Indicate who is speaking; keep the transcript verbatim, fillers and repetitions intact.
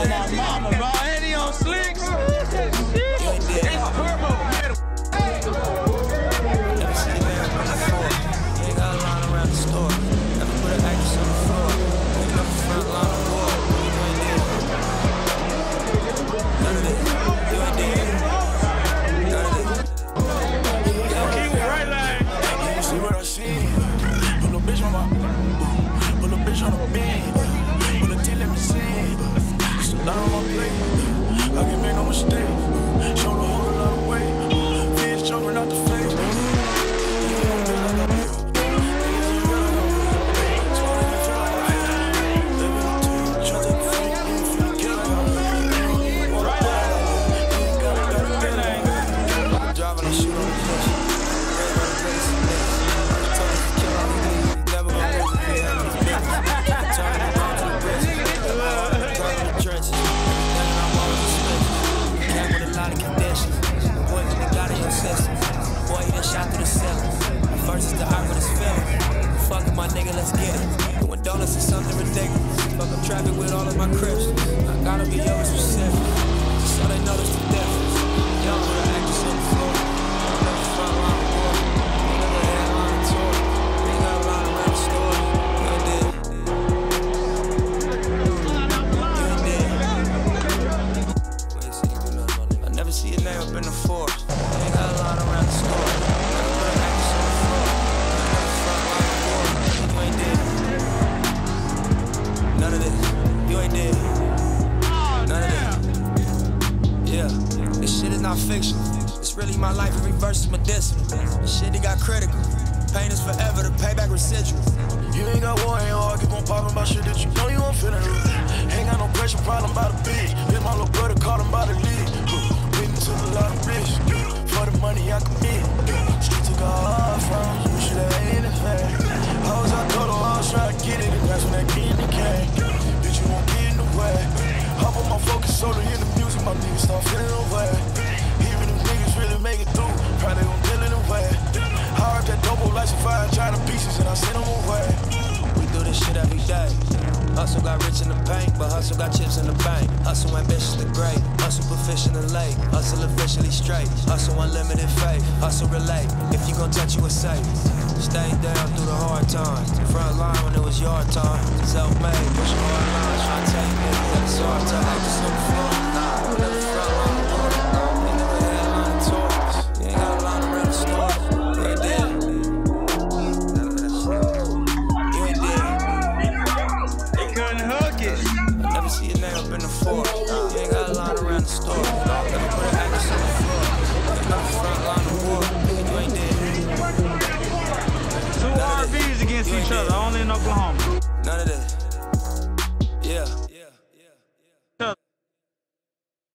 Speaker 1: on my mama, bro. Ain't he on slicks? It's purple.
Speaker 2: Never seen a man on the floor. You ain't got a line around the store. Never put an actress on the floor. You never front line of war. You ain't there. None of this. You ain't there. None of this.
Speaker 1: Keep it right line.
Speaker 3: You see what I see? Put a bitch on my, put a bitch on the bed. Put a T, let me see. Sit down on my plate. I can make no mistake. Show the whole lot of weight. Fish jumping out the face.
Speaker 2: My nigga, let's get it. Doing donuts is something ridiculous. Fuck up traffic with all of my crips. I gotta be over specific, so they notice the difference. Young with an actress on the floor. Never front line of war. Never headline tour. Ain't got a line around the store. You ain't dead. You ain't dead. Wait, see you do nothing on it. I never see your name up in the force. Ain't got a line around the store. None of this, you ain't dead. None of this. Yeah, this shit is not fiction. It's really my life, every verse is medicinal. This shit, it got critical. Pain is forever, the payback residual.
Speaker 3: You ain't got war, ain't hard, keep on popping about shit that you know you won't feeling real. Ain't got no pressure, problem by the bitch. Hit my little brother, caught him by the lead. Waiting to a lot of risk. For the money I commit. Street took a hard from you, should have hated it fast. I was out total, I was trying to get it, and that's when that kid came. Bitch, you won't get in the way. Hop on my focus, soda in the music, my niggas start feeling away. Even them niggas really make it through, probably gon' deal in the way. I heard that double lights of fire, try to pieces, and I sent them away.
Speaker 2: We do this shit every day. Hustle got rich in the bank, but hustle got chips in the bank. Hustle ambitious to great, hustle proficient and late. Hustle officially straight, hustle unlimited faith. Hustle relate, if you gon' touch you a safe. Stay down through the hard times. Front line when it was your time. Self-made, pushing hard lines, trying to tell you niggas that it's hard time. I just on the floor, nah, never front line of war. Ain't never headline of tours. You ain't got a line around the store. You ain't dead. None of that shit. You ain't dead.
Speaker 1: They couldn't hook it.
Speaker 2: I never see your name up in the floor. You ain't got a line around the store. Never put an actress on the floor. Ain't never front line of war. Nigga, you ain't dead.
Speaker 1: Two R Vs against each other, only in Oklahoma.
Speaker 2: None of this.